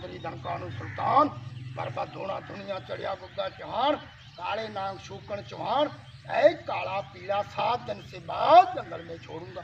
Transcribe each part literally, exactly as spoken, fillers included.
चौधरी धनकानू सुल्तान बरबा धोना दुनिया चढ़िया गुग्गा चौहान काले नाग शूकण चौहान ऐ काला पीला सात दिन से बाद जंगल में छोड़ूंगा।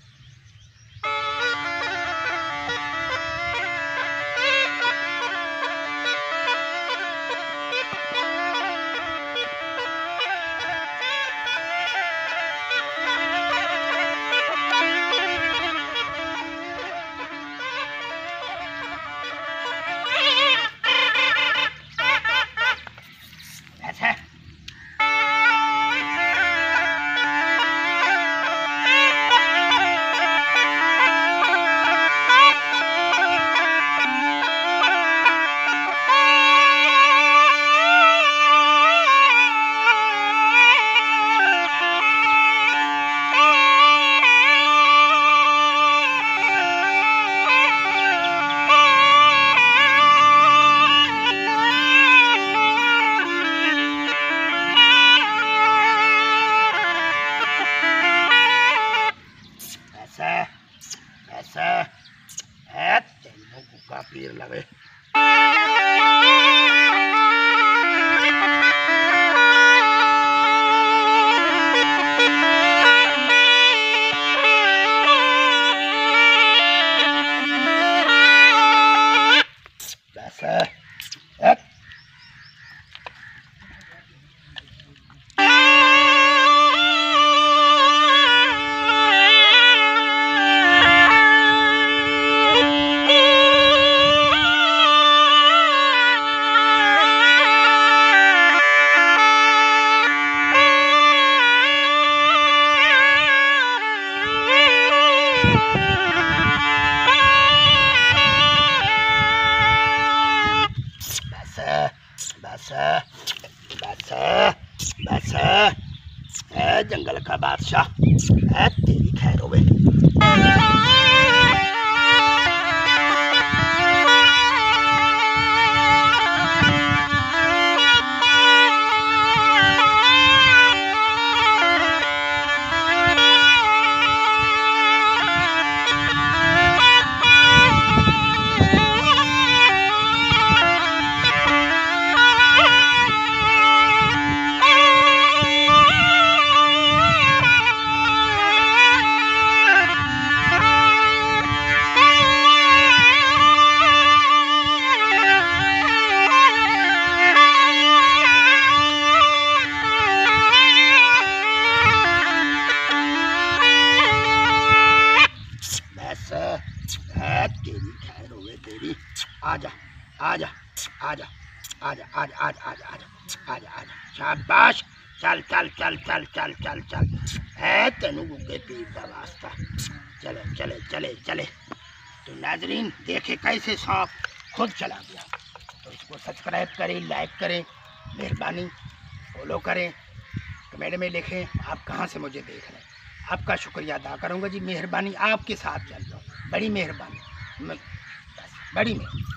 ऐसा है तेनों गुग्गा पीर लगे। ऐसा है बस बस बस है जंगल का बादशाह है तेरी खैर होवे। है तेरी खैर होवे तेरी। आजा आजा आजा आजा आजा आजा आजा आजा आजा आजा शाबाश चल चल चल चल चल चल चल है तेनू गुग्गे पीर का वास्ता। चले चले चले चले। तो नाजरीन देखे कैसे सांप खुद चला गया। तो इसको सब्सक्राइब करें, लाइक करें, मेहरबानी फॉलो करें, कमेंट में लिखें आप कहाँ से मुझे देख रहे हैं। आपका शुक्रिया अदा करूँगा जी। मेहरबानी आपके साथ चल रहा हूँ, बड़ी मेहरबानी, बड़ी मेहरबानी।